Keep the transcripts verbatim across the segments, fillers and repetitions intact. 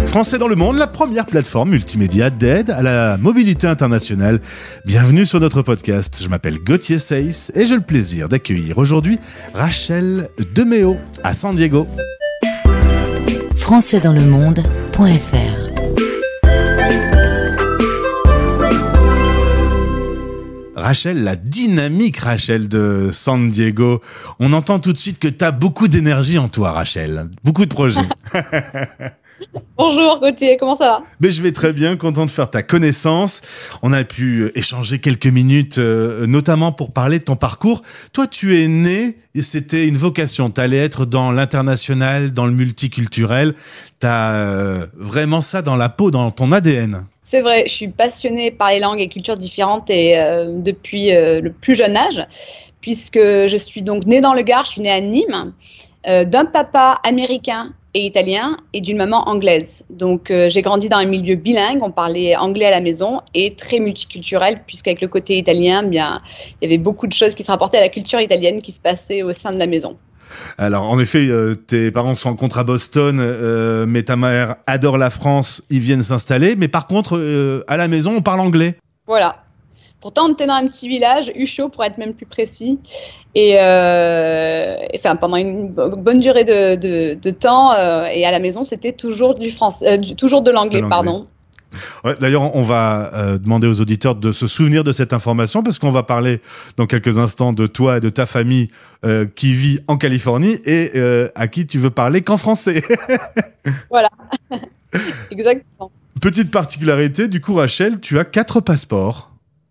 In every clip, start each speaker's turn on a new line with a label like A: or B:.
A: Français dans le monde, la première plateforme multimédia d'aide à la mobilité internationale. Bienvenue sur notre podcast. Je m'appelle Gauthier Seyss et j'ai le plaisir d'accueillir aujourd'hui Rachel Deméo à San Diego.
B: français dans le monde point f r
A: Rachel, la dynamique Rachel de San Diego. On entend tout de suite que tu as beaucoup d'énergie en toi, Rachel. Beaucoup de projets.
C: Bonjour Gauthier, comment ça va ?
A: Mais je vais très bien, content de faire ta connaissance. On a pu échanger quelques minutes, euh, notamment pour parler de ton parcours. Toi, tu es né et c'était une vocation. Tu allais être dans l'international, dans le multiculturel. Tu as euh, vraiment ça dans la peau, dans ton A D N.
C: C'est vrai, je suis passionnée par les langues et cultures différentes et euh, depuis euh, le plus jeune âge, puisque je suis donc née dans le Gard, je suis née à Nîmes, euh, d'un papa américain et italien et d'une maman anglaise. Donc euh, j'ai grandi dans un milieu bilingue, on parlait anglais à la maison et très multiculturel, puisqu'avec le côté italien, bien, il y avait beaucoup de choses qui se rapportaient à la culture italienne qui se passaient au sein de la maison.
A: Alors, en effet, euh, tes parents se rencontrent à Boston, euh, mais ta mère adore la France, ils viennent s'installer. Mais par contre, euh, à la maison, on parle anglais.
C: Voilà. Pourtant, on était dans un petit village, Ucho pour être même plus précis. Et euh, enfin, pendant une bonne durée de, de, de temps, euh, et à la maison, c'était toujours du français, euh, du, toujours de l'anglais, de l'anglais. pardon.
A: Ouais, d'ailleurs, on va euh, demander aux auditeurs de se souvenir de cette information parce qu'on va parler dans quelques instants de toi et de ta famille euh, qui vit en Californie et euh, à qui tu veux parler qu'en français.
C: Voilà, exactement.
A: Petite particularité, du coup, Rachel, tu as quatre passeports.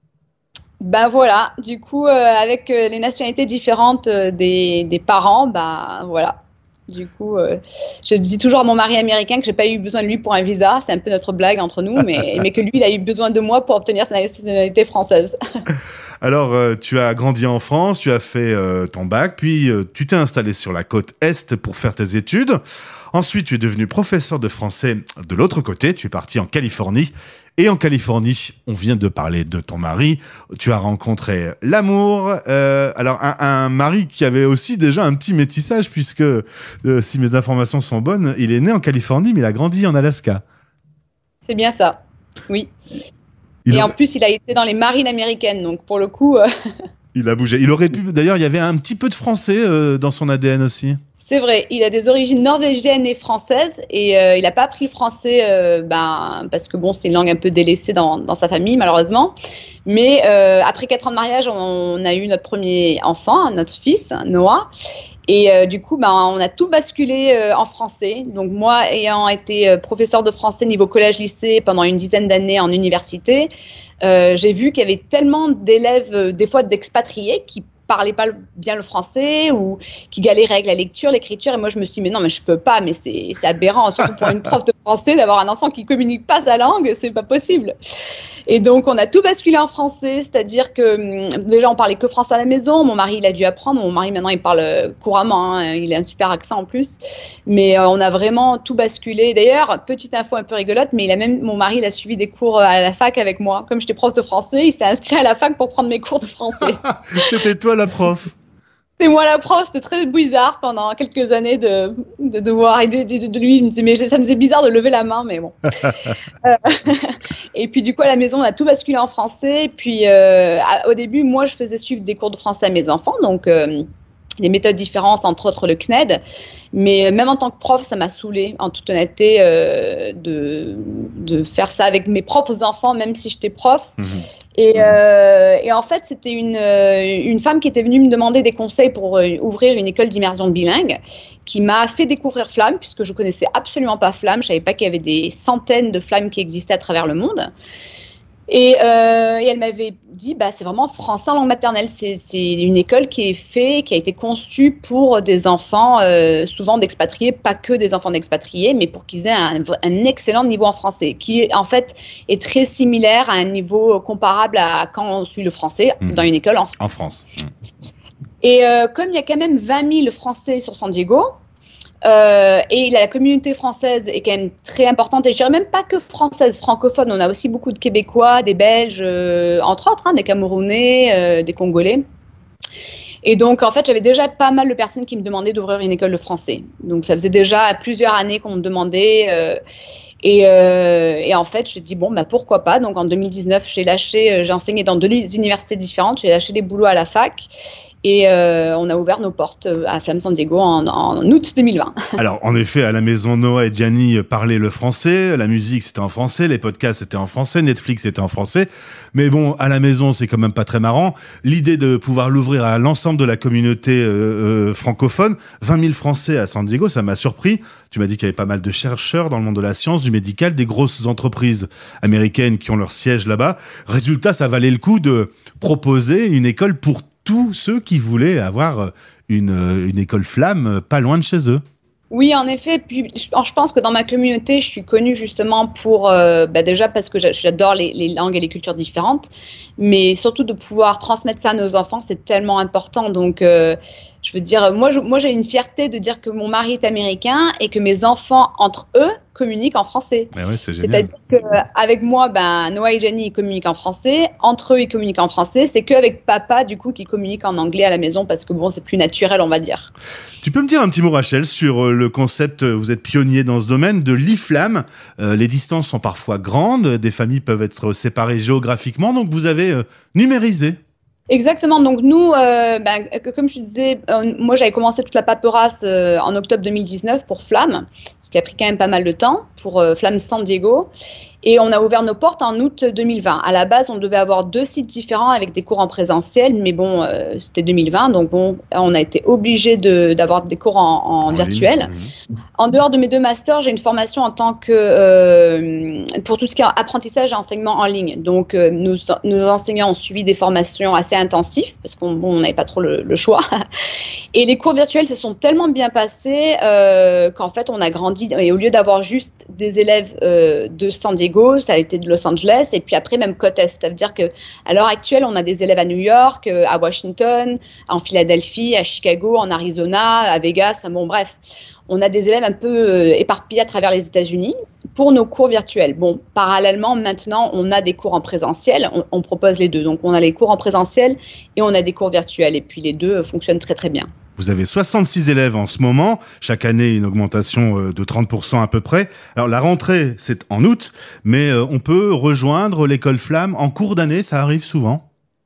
C: Ben voilà, du coup, euh, avec euh, les nationalités différentes euh, des, des parents, ben voilà. Du coup, euh, je dis toujours à mon mari américain que j'ai pas eu besoin de lui pour un visa. C'est un peu notre blague entre nous, mais, mais que lui, il a eu besoin de moi pour obtenir sa nationalité française.
A: Alors, euh, tu as grandi en France, tu as fait euh, ton bac, puis euh, tu t'es installé sur la côte Est pour faire tes études. Ensuite, tu es devenu professeur de français de l'autre côté. Tu es parti en Californie. Et en Californie, on vient de parler de ton mari. Tu as rencontré l'amour. Euh, alors, un, un mari qui avait aussi déjà un petit métissage, puisque, euh, si mes informations sont bonnes, il est né en Californie, mais il a grandi en Alaska.
C: C'est bien ça, oui.
A: Il
C: Et
A: a...
C: en plus, il a été dans les marines américaines, donc pour le coup... Euh...
A: Il a bougé. Il aurait pu... D'ailleurs, il y avait un petit peu de français euh, dans son A D N aussi.
C: C'est vrai, il a des origines norvégiennes et françaises et euh, il n'a pas appris le français euh, ben, parce que bon, c'est une langue un peu délaissée dans, dans sa famille malheureusement. Mais euh, après quatre ans de mariage, on, on a eu notre premier enfant, notre fils, Noah. Et euh, du coup, ben, on a tout basculé euh, en français. Donc moi, ayant été euh, professeur de français niveau collège-lycée pendant une dizaine d'années en université, euh, j'ai vu qu'il y avait tellement d'élèves, euh, des fois d'expatriés, qui parlaient pas bien le français ou qui galéraient avec la lecture, l'écriture. Et moi, je me suis dit, mais non, mais je peux pas, mais c'est, c'est aberrant, surtout pour une prof de français, d'avoir un enfant qui communique pas sa langue, c'est pas possible. Et donc, on a tout basculé en français, c'est-à-dire que déjà, on parlait que français à la maison. Mon mari, il a dû apprendre. Mon mari, maintenant, il parle couramment. Hein, il a un super accent en plus. Mais euh, on a vraiment tout basculé. D'ailleurs, petite info un peu rigolote, mais il a même, mon mari, il a suivi des cours à la fac avec moi. Comme j'étais prof de français, il s'est inscrit à la fac pour prendre mes cours de français.
A: C'était toi la prof.
C: C'est moi la prof, c'était très bizarre pendant quelques années de, de devoir aider de, de, de lui. Il me disait, mais ça me faisait bizarre de lever la main, mais bon. euh, et puis du coup, à la maison, on a tout basculé en français. Et puis euh, à, au début, moi, je faisais suivre des cours de français à mes enfants, donc euh, des méthodes différentes, entre autres le C N E D. Mais même en tant que prof, ça m'a saoulée, en toute honnêteté, euh, de, de faire ça avec mes propres enfants, même si j'étais prof. Mmh. Et, euh, et en fait, c'était une, une femme qui était venue me demander des conseils pour euh, ouvrir une école d'immersion bilingue, qui m'a fait découvrir Flamme, puisque je connaissais absolument pas Flamme. Je savais pas qu'il y avait des centaines de Flammes qui existaient à travers le monde. Et, euh, et elle m'avait dit, bah, c'est vraiment français en langue maternelle. C'est, c'est une école qui est faite, qui a été conçue pour des enfants, euh, souvent d'expatriés, pas que des enfants d'expatriés, mais pour qu'ils aient un, un excellent niveau en français, qui en fait est très similaire à un niveau comparable à quand on suit le français mmh. dans une école en France.
A: En France. Mmh.
C: Et euh, comme il y a quand même vingt mille Français sur San Diego, Euh, et la communauté française est quand même très importante, et je dirais même pas que française, francophone. On a aussi beaucoup de Québécois, des Belges, euh, entre autres, hein, des Camerounais, euh, des Congolais. Et donc, en fait, j'avais déjà pas mal de personnes qui me demandaient d'ouvrir une école de français. Donc, ça faisait déjà plusieurs années qu'on me demandait. Euh, Et, euh, et en fait, je dis bon, bah, pourquoi pas. Donc en deux mille dix-neuf, j'ai lâché, j'ai enseigné dans deux universités différentes, j'ai lâché des boulots à la fac. Et euh, on a ouvert nos portes à Flamme San Diego en, en août deux mille vingt.
A: Alors, en effet, à la maison, Noah et Gianni parlaient le français, la musique c'était en français, les podcasts c'était en français, Netflix c'était en français. Mais bon, à la maison, c'est quand même pas très marrant. L'idée de pouvoir l'ouvrir à l'ensemble de la communauté euh, euh, francophone, vingt mille Français à San Diego, ça m'a surpris. Tu m'as dit qu'il y avait pas mal de chercheurs dans le monde de la science, du médical, des grosses entreprises américaines qui ont leur siège là-bas. Résultat, ça valait le coup de proposer une école pour tous ceux qui voulaient avoir une, une école flamme pas loin de chez eux.
C: Oui, en effet. Puis, je, je pense que dans ma communauté, je suis connue justement pour, euh, bah déjà parce que j'adore les, les langues et les cultures différentes, mais surtout de pouvoir transmettre ça à nos enfants, c'est tellement important. Donc, euh, je veux dire, moi, je, moi, j'ai une fierté de dire que mon mari est américain et que mes enfants, entre eux, communiquent en français.
A: Mais ouais, c'est génial.
C: C'est-à-dire qu'avec moi, ben, Noah et Gianni, ils communiquent en français. Entre eux, ils communiquent en français. C'est qu'avec papa, du coup, qui communique en anglais à la maison parce que, bon, c'est plus naturel, on va dire.
A: Tu peux me dire un petit mot, Rachel, sur le concept, vous êtes pionnier dans ce domaine, de l'e-flamme. Euh, les distances sont parfois grandes, des familles peuvent être séparées géographiquement, donc vous avez euh, numérisé.
C: Exactement. Donc nous, euh, ben, comme je te disais, euh, moi j'avais commencé toute la paperasse euh, en octobre deux mille dix-neuf pour Flamme, ce qui a pris quand même pas mal de temps pour euh, Flamme San Diego. Et on a ouvert nos portes en août deux mille vingt. À la base, on devait avoir deux sites différents avec des cours en présentiel, mais bon, euh, c'était deux mille vingt, donc bon, on a été obligé de, d'avoir des cours en, en, en virtuel. Ligne. En dehors de mes deux masters, j'ai une formation en tant que euh, pour tout ce qui est apprentissage et enseignement en ligne. Donc, euh, nos, nos enseignants ont suivi des formations assez intensives parce qu'on bon, n'avait pas trop le, le choix. Et les cours virtuels se sont tellement bien passés euh, qu'en fait, on a grandi. Et au lieu d'avoir juste des élèves euh, de San Diego, ça a été de Los Angeles et puis après même côte est. Ça veut dire qu'à l'heure actuelle, on a des élèves à New York, à Washington, en Philadelphie, à Chicago, en Arizona, à Vegas. Bon, bref, on a des élèves un peu éparpillés à travers les États-Unis pour nos cours virtuels. Bon, parallèlement, maintenant, on a des cours en présentiel. On, on propose les deux. Donc, on a les cours en présentiel et on a des cours virtuels. Et puis, les deux fonctionnent très, très bien.
A: Vous avez soixante-six élèves en ce moment, chaque année une augmentation de trente pour cent à peu près. Alors la rentrée, c'est en août, mais on peut rejoindre l'école Flamme en cours d'année, ça arrive souvent.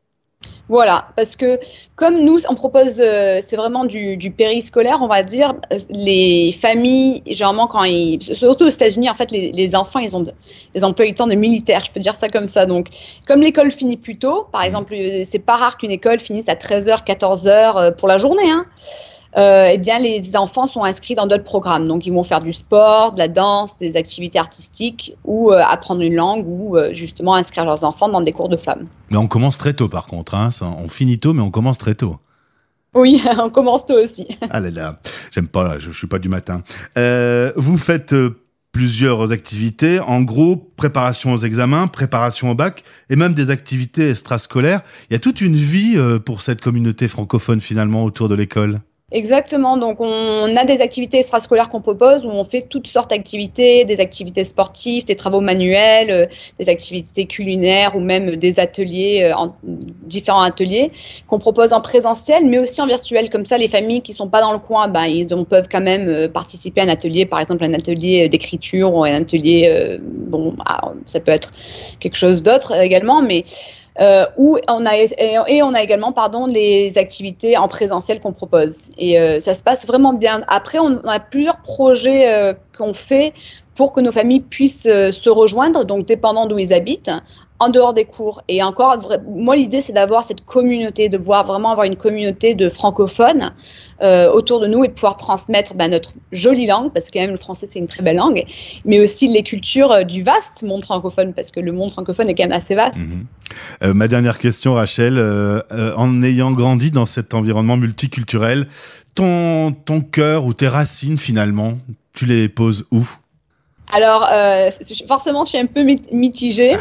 C: Voilà, parce que comme nous, on propose, euh, c'est vraiment du, du périscolaire, on va dire, les familles, généralement quand ils, surtout aux États-Unis, en fait, les, les enfants, ils ont des emplois du temps de militaires, je peux dire ça comme ça. Donc, comme l'école finit plus tôt, par exemple, c'est pas rare qu'une école finisse à treize heures, quatorze heures pour la journée, hein. Euh, eh bien, les enfants sont inscrits dans d'autres programmes. Donc, ils vont faire du sport, de la danse, des activités artistiques ou euh, apprendre une langue ou euh, justement inscrire leurs enfants dans des cours de flamme.
A: Mais on commence très tôt, par contre. Hein. On finit tôt, mais on commence très tôt.
C: Oui, on commence tôt aussi.
A: Ah là là, j'aime pas, je, je suis pas du matin. Euh, vous faites euh, plusieurs activités, en groupe, préparation aux examens, préparation au bac, et même des activités extrascolaires. Il y a toute une vie euh, pour cette communauté francophone, finalement, autour de l'école.
C: Exactement, donc on a des activités extrascolaires qu'on propose où on fait toutes sortes d'activités, des activités sportives, des travaux manuels, euh, des activités culinaires ou même des ateliers, euh, en, différents ateliers qu'on propose en présentiel mais aussi en virtuel. Comme ça, les familles qui sont pas dans le coin, ben, ils on peuvent quand même euh, participer à un atelier, par exemple un atelier d'écriture ou un atelier, euh, bon, ah, ça peut être quelque chose d'autre également, mais Euh, où on a et on a également pardon les activités en présentiel qu'on propose et euh, ça se passe vraiment bien. Après on a plusieurs projets euh, qu'on fait pour que nos familles puissent euh, se rejoindre, donc dépendant d'où ils habitent, en dehors des cours. Et encore, moi l'idée c'est d'avoir cette communauté, de pouvoir vraiment avoir une communauté de francophones euh, autour de nous et de pouvoir transmettre ben, notre jolie langue, parce que quand même le français c'est une très belle langue, mais aussi les cultures euh, du vaste monde francophone, parce que le monde francophone est quand même assez vaste.
A: Mmh. Euh, ma dernière question, Rachel, euh, euh, en ayant grandi dans cet environnement multiculturel, ton, ton cœur ou tes racines finalement, tu les poses où ? Alors,
C: euh, forcément, je suis un peu mitigée.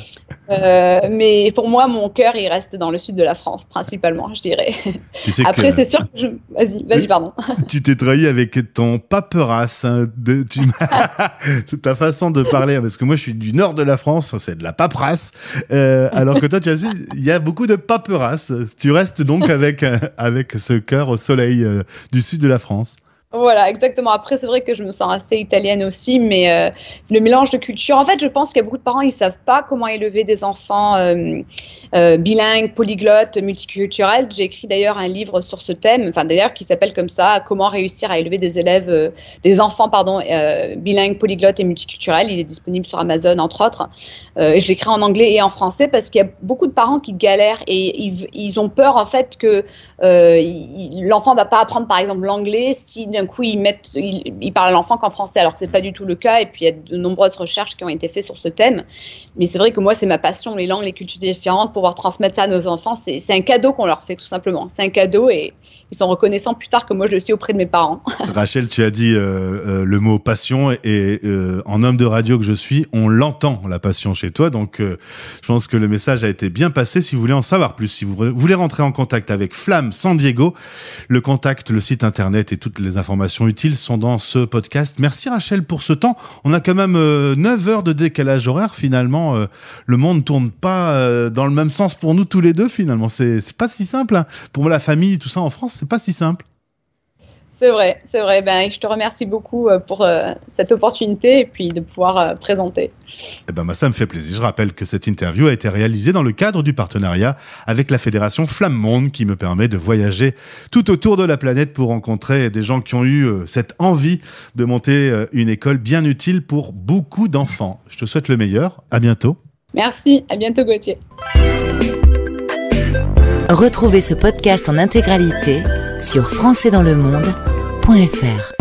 C: Euh, mais pour moi, mon cœur, il reste dans le sud de la France, principalement, je dirais.
A: Tu sais
C: Après,
A: que...
C: c'est sûr que je... Vas-y, vas-y, pardon.
A: Tu t'es trahi avec ton paperasse. Hein, de... tu... Ta façon de parler, parce que moi, je suis du nord de la France, c'est de la paperasse. Euh, alors que toi, tu as dit, il y a beaucoup de paperasse. Tu restes donc avec, avec ce cœur au soleil euh, du sud de la France.
C: Voilà, exactement. Après, c'est vrai que je me sens assez italienne aussi, mais euh, le mélange de culture. En fait, je pense qu'il y a beaucoup de parents, ils savent pas comment élever des enfants euh, euh, bilingues, polyglottes, multiculturels. J'ai écrit d'ailleurs un livre sur ce thème, enfin d'ailleurs qui s'appelle comme ça, Comment réussir à élever des élèves, euh, des enfants, pardon, euh, bilingues, polyglottes et multiculturels. Il est disponible sur Amazon entre autres. Euh, et je l'écris en anglais et en français parce qu'il y a beaucoup de parents qui galèrent et ils, ils ont peur en fait que euh, il, l'enfant va pas apprendre par exemple l'anglais si d'un coup ils mettent, ils, ils parlent à l'enfant qu'en français, alors que c'est pas du tout le cas. Et puis il y a de nombreuses recherches qui ont été faites sur ce thème. Mais c'est vrai que moi c'est ma passion, les langues, les cultures différentes, pouvoir transmettre ça à nos enfants, c'est, c'est un cadeau qu'on leur fait tout simplement. C'est un cadeau et ils sont reconnaissants plus tard que moi je le suis auprès de mes parents.
A: Rachel, tu as dit euh, euh, le mot passion et euh, en homme de radio que je suis, on l'entend la passion chez toi. Donc euh, je pense que le message a été bien passé. Si vous voulez en savoir plus, si vous voulez rentrer en contact avec Flamme San Diego, le contact, le site internet et toutes les informations utiles sont dans ce podcast. Merci Rachel pour ce temps. On a quand même euh, neuf heures de décalage horaire. Finalement, euh, le monde ne tourne pas euh, dans le même sens pour nous tous les deux. Finalement, c'est, c'est pas si simple. Hein. Pour la famille, tout ça en France, c'est pas si simple.
C: C'est vrai, c'est vrai. Ben, je te remercie beaucoup pour euh, cette opportunité et puis de pouvoir euh, présenter.
A: Eh ben, bah, ça me fait plaisir. Je rappelle que cette interview a été réalisée dans le cadre du partenariat avec la Fédération Flamme Monde qui me permet de voyager tout autour de la planète pour rencontrer des gens qui ont eu euh, cette envie de monter euh, une école bien utile pour beaucoup d'enfants. Je te souhaite le meilleur. À bientôt.
C: Merci. À bientôt, Gauthier.
B: Retrouvez ce podcast en intégralité sur français dans le monde point f r.